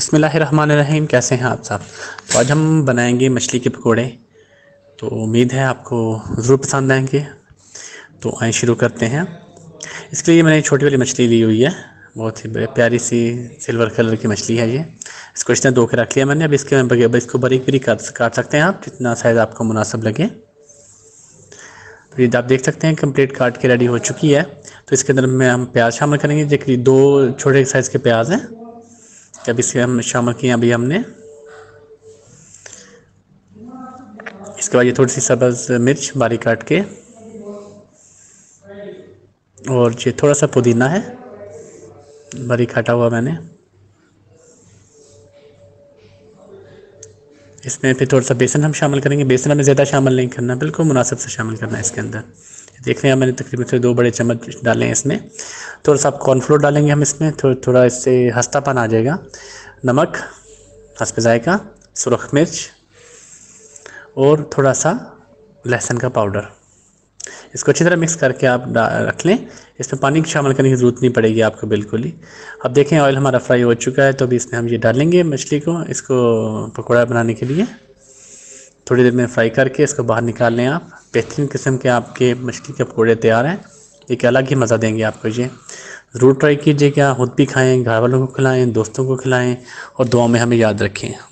बिस्मिल्लाहिर्रहमानिर्रहीम। कैसे हैं आप सब। तो आज हम बनाएंगे मछली के पकोड़े। तो उम्मीद है आपको ज़रूर पसंद आएंगे। तो आइए शुरू करते हैं। इसके लिए मैंने एक छोटी वाली मछली ली हुई है, बहुत ही प्यारी सी सिल्वर कलर की मछली है ये। इसको इस तरह धो के रख लिया मैंने। अब इसको बारीक बारीक काट सकते हैं आप, जितना साइज़ आपको मुनासिब लगे। तो ये आप देख सकते हैं कंप्लीट काट के रेडी हो चुकी है। तो इसके अंदर में हम प्याज शामिल करेंगे, जो कि 2 छोटे साइज़ के प्याज हैं। जब इसे हम शामिल किए अभी हमने। इसके बाद ये थोड़ी सी सब्ज़ मिर्च बारीक काट के, और ये थोड़ा सा पुदीना है बारीक काटा हुआ मैंने। इसमें फिर थोड़ा सा बेसन हम शामिल करेंगे। बेसन हमें ज़्यादा शामिल नहीं करना, बिल्कुल मुनासिब से शामिल करना है इसके अंदर। देख रहे हैं मैंने तकरीबन से 2 बड़े चम्मच डाले हैं इसमें। थोड़ा सा कॉर्नफ्लोर डालेंगे हम इसमें, थोड़ा इससे हस्तापन आ जाएगा। नमक हस्ब जायका, सुरख मिर्च और थोड़ा सा लहसुन का पाउडर। इसको अच्छी तरह मिक्स करके आप रख लें। इसमें पानी शामिल करने की ज़रूरत नहीं पड़ेगी आपको बिल्कुल ही। अब देखें ऑयल हमारा फ्राई हो चुका है, तो अभी इसमें हम ये डालेंगे मछली को, इसको पकौड़ा बनाने के लिए। थोड़ी देर में फ्राई करके इसको बाहर निकाल लें आप। बेहतरीन किस्म के आपके मछली के पकौड़े तैयार हैं। एक अलग ही मज़ा देंगे आपको ये। ज़रूर ट्राई कीजिएगा, खुद भी खाएँ, घर वालों को खिलाएँ, दोस्तों को खिलाएँ और दुआ में हमें याद रखें।